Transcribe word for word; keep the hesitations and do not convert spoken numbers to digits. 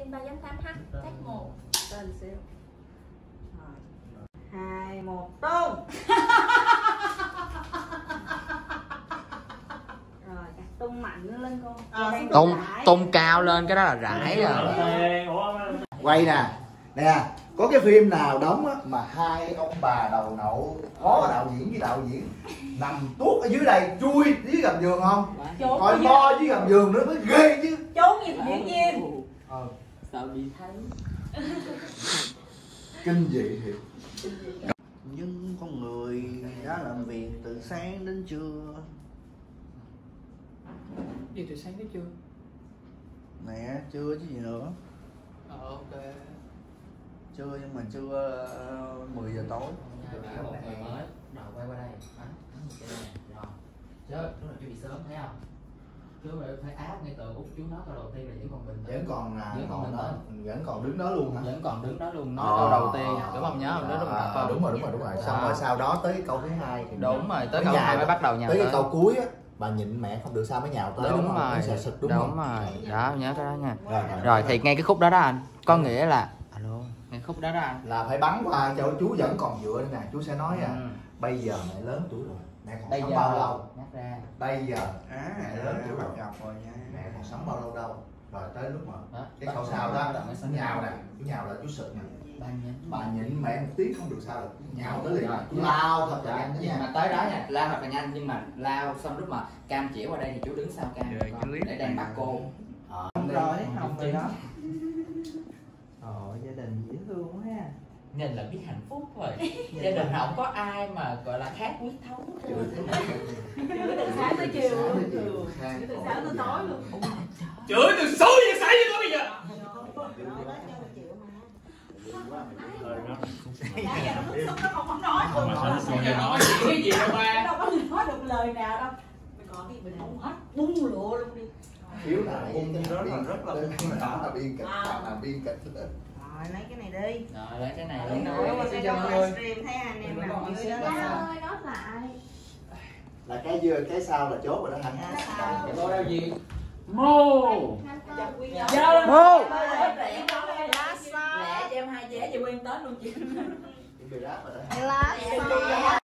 ba chấm tám h chắc một. Tên xíu. Hai một tung. Rồi tung mạnh lên con. À, tung tung cao lên, cái đó là rải rồi. Quay nè nè, có cái phim nào đóng á mà hai ông bà đầu nậu có đạo diễn với đạo diễn nằm tuốt ở dưới đây chui dưới gầm giường không? Coi bo dưới gầm giường nữa mới ghê chứ. Trốn như diễn viên. Ờ. Sợ bị thấy. Kinh dị thiệt. Nhưng con người đã làm việc từ sáng đến trưa. Gì từ sáng đến trưa? Nè, trưa chứ gì nữa. Ờ ok. Trưa nhưng mà trưa uh, mười giờ tối. Đã một người mới, đầu quay qua đây, bắn, bắn một cái này, rồi. Chứ lúc nào chú bị sớm thấy không? Chú phải áp ngay từ út chú nói câu đầu tiên là vẫn còn bình tĩnh. Vẫn còn là vẫn còn đó, vẫn còn đứng đó luôn hả? Vẫn còn đứng đó luôn, nói câu đầu tiên, đúng không, nhớ không? Đó đúng à, không? đúng rồi, đúng rồi, đúng rồi. Xong rồi sau đó tới câu thứ hai thì đúng rồi, tới câu hai mới bắt đầu nhào tới tới cái câu cuối á, bà nhịn mẹ không được sao mới nhào tới, đúng, đúng, đúng không? rồi, Sợ sực đúng, đúng không? rồi, đó nhớ cái đó nha. Rồi, rồi, rồi thì ngay cái khúc đó đó anh, có nghĩa là alo, ngay khúc đó đó anh là phải bắn qua cho chú vẫn còn dựa đây nè, chú sẽ nói à ừ. bây giờ mẹ lớn tuổi rồi, mẹ còn bây sống giờ bao lâu? nhắc ra Bây giờ À, mẹ lớn tuổi rồi, gặp rồi nha. mẹ còn sống bao lâu đâu? Rồi tới lúc mà đó, cái câu sau đó, chú nhào nè, chú nhào là chú sực nè. ba nhấn Bà nhịn mẹ một tiếng không được sao được, nhào tới liền, chú lao thật là nhanh đó nhưng nha. mà tới đó nha, lao thật là nhanh, nhưng mà lao xong lúc mà cam chỉ qua đây thì chú đứng sau cam để đang bắt cô. Không rồi, không rồi đó. Ồ, gia đình dễ thương quá ha. Nhìn là biết hạnh phúc rồi. Gia đình không có ai mà gọi là khác huyết thống. Từ sáng tới chiều luôn. Từ sáng tới tối luôn. Chửi từ sáu giờ sáng đến tối bây giờ. Không nói được. Mà sao nó nói cái gì đâu ba. Đâu có nói được lời nào đâu. Mày còn cái bình không hết bung lụa luôn đi. Thiếu là Bung biên rất là rất là đó là biên kịch, là biên kịch. Rồi lấy cái này đi. Rồi lấy cái này Lấy đi. nữa qua cái livestream thấy anh em nằm dưới đó. Ba ơi, đó lại. Là cái dưa cái sau là chốt rồi đó hả? Cái bố đâu gì? Mô. Mô. Lẹ cho em hai vé về quên tới luôn chị. Bị ráp rồi đó. Lá.